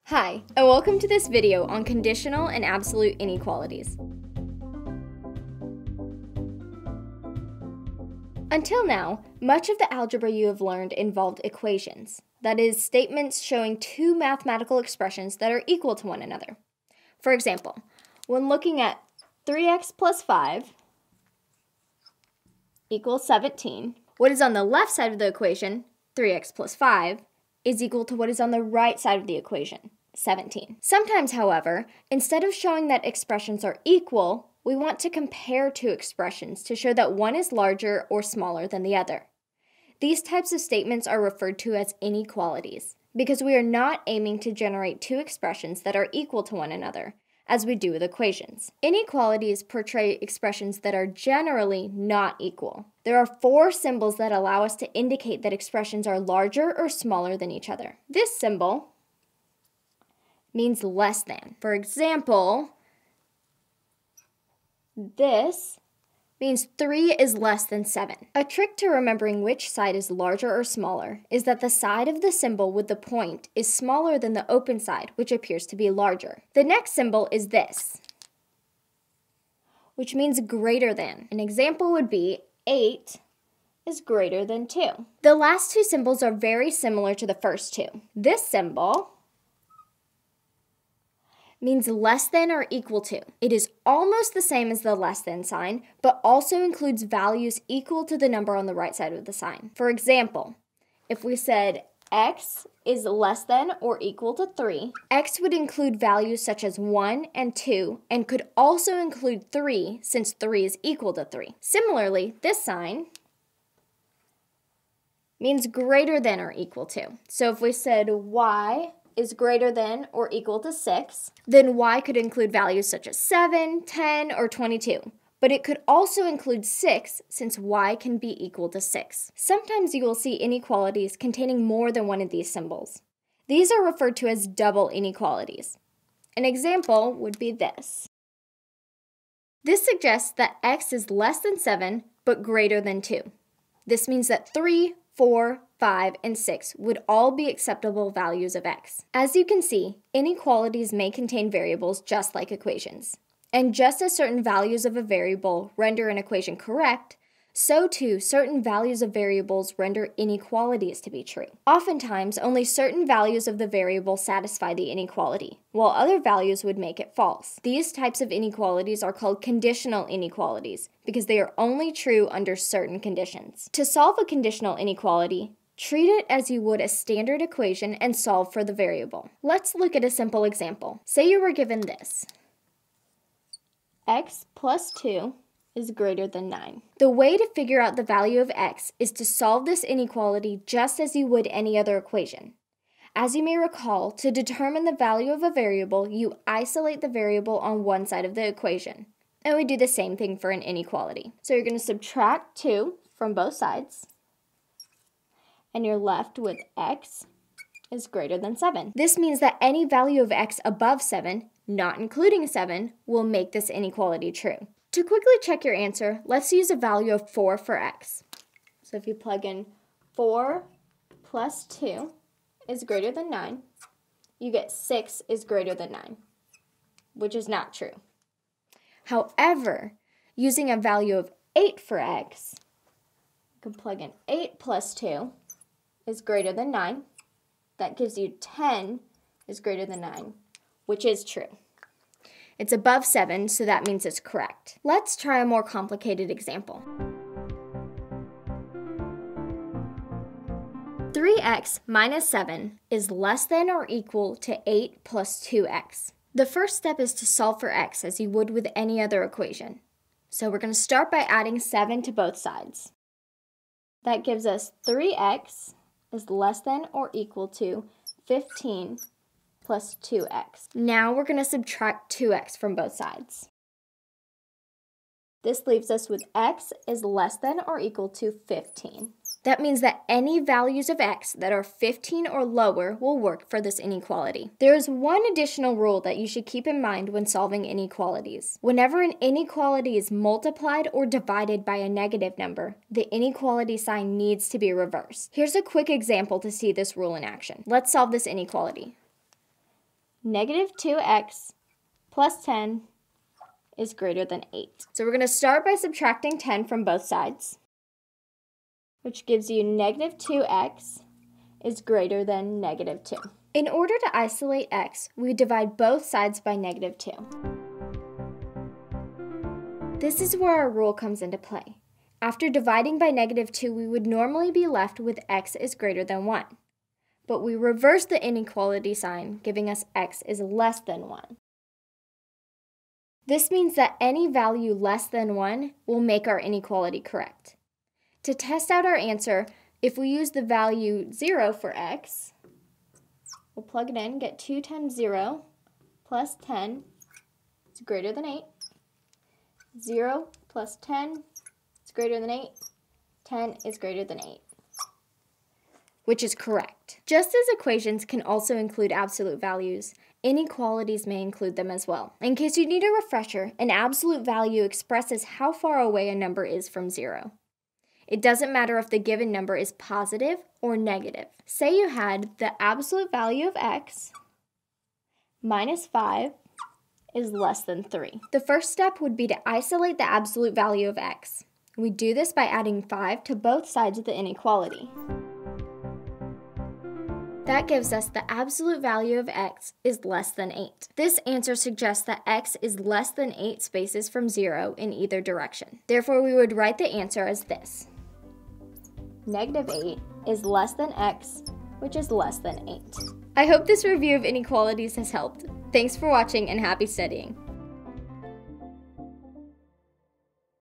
Hi, and welcome to this video on conditional and absolute inequalities. Until now, much of the algebra you have learned involved equations, that is, statements showing two mathematical expressions that are equal to one another. For example, when looking at 3x plus 5 equals 17, what is on the left side of the equation, 3x plus 5, is equal to what is on the right side of the equation, 17. Sometimes, however, instead of showing that expressions are equal, we want to compare two expressions to show that one is larger or smaller than the other. These types of statements are referred to as inequalities because we are not aiming to generate two expressions that are equal to one another, as we do with equations. Inequalities portray expressions that are generally not equal. There are four symbols that allow us to indicate that expressions are larger or smaller than each other. This symbol means less than. For example, this means 3 is less than 7. A trick to remembering which side is larger or smaller is that the side of the symbol with the point is smaller than the open side, which appears to be larger. The next symbol is this, which means greater than. An example would be 8 is greater than 2. The last two symbols are very similar to the first two. This symbol means less than or equal to. It is almost the same as the less than sign, but also includes values equal to the number on the right side of the sign. For example, if we said x is less than or equal to 3, x would include values such as 1 and 2, and could also include 3 since 3 is equal to 3. Similarly, this sign means greater than or equal to. So if we said y is greater than or equal to 6, then y could include values such as 7, 10, or 22. But it could also include 6 since y can be equal to 6. Sometimes you will see inequalities containing more than one of these symbols. These are referred to as double inequalities. An example would be this. This suggests that x is less than 7 but greater than 2. This means that 3, 4, 5, and 6 would all be acceptable values of x. As you can see, inequalities may contain variables just like equations. And just as certain values of a variable render an equation correct, so too certain values of variables render inequalities to be true. Oftentimes, only certain values of the variable satisfy the inequality, while other values would make it false. These types of inequalities are called conditional inequalities because they are only true under certain conditions. To solve a conditional inequality, treat it as you would a standard equation and solve for the variable. Let's look at a simple example. Say you were given this. X plus 2 is greater than 9. The way to figure out the value of x is to solve this inequality just as you would any other equation. As you may recall, to determine the value of a variable, you isolate the variable on one side of the equation. And we do the same thing for an inequality. So you're going to subtract 2 from both sides, and you're left with x is greater than 7. This means that any value of x above 7, not including 7, will make this inequality true. To quickly check your answer, let's use a value of 4 for x. So if you plug in 4 plus 2 is greater than 9, you get 6 is greater than 9, which is not true. However, using a value of 8 for x, you can plug in 8 plus 2 is greater than 9. That gives you 10 is greater than 9, which is true. It's above 7, so that means it's correct. Let's try a more complicated example. 3x minus 7 is less than or equal to 8 plus 2x. The first step is to solve for x as you would with any other equation. So we're going to start by adding 7 to both sides. That gives us 3x is less than or equal to 15 plus 2x. Now we're going to subtract 2x from both sides. This leaves us with x is less than or equal to 15. That means that any values of x that are 15 or lower will work for this inequality. There is one additional rule that you should keep in mind when solving inequalities. Whenever an inequality is multiplied or divided by a negative number, the inequality sign needs to be reversed. Here's a quick example to see this rule in action. Let's solve this inequality. negative 2x plus 10 is greater than 8. So we're going to start by subtracting 10 from both sides, which gives you negative 2x is greater than negative 2. In order to isolate x, we divide both sides by negative 2. This is where our rule comes into play. After dividing by negative 2, we would normally be left with x is greater than 1. But we reverse the inequality sign, giving us x is less than 1. This means that any value less than 1 will make our inequality correct. To test out our answer, if we use the value 0 for x, we'll plug it in, get 2 times 0 plus 10 is greater than 8. 0 plus 10 is greater than 8. 10 is greater than 8, which is correct. Just as equations can also include absolute values, inequalities may include them as well. In case you need a refresher, an absolute value expresses how far away a number is from 0. It doesn't matter if the given number is positive or negative. Say you had the absolute value of x minus 5 is less than 3. The first step would be to isolate the absolute value of x. We do this by adding 5 to both sides of the inequality. That gives us the absolute value of x is less than 8. This answer suggests that x is less than 8 spaces from 0 in either direction. Therefore, we would write the answer as this. Negative 8 is less than x, which is less than 8. I hope this review of inequalities has helped. Thanks for watching and happy studying.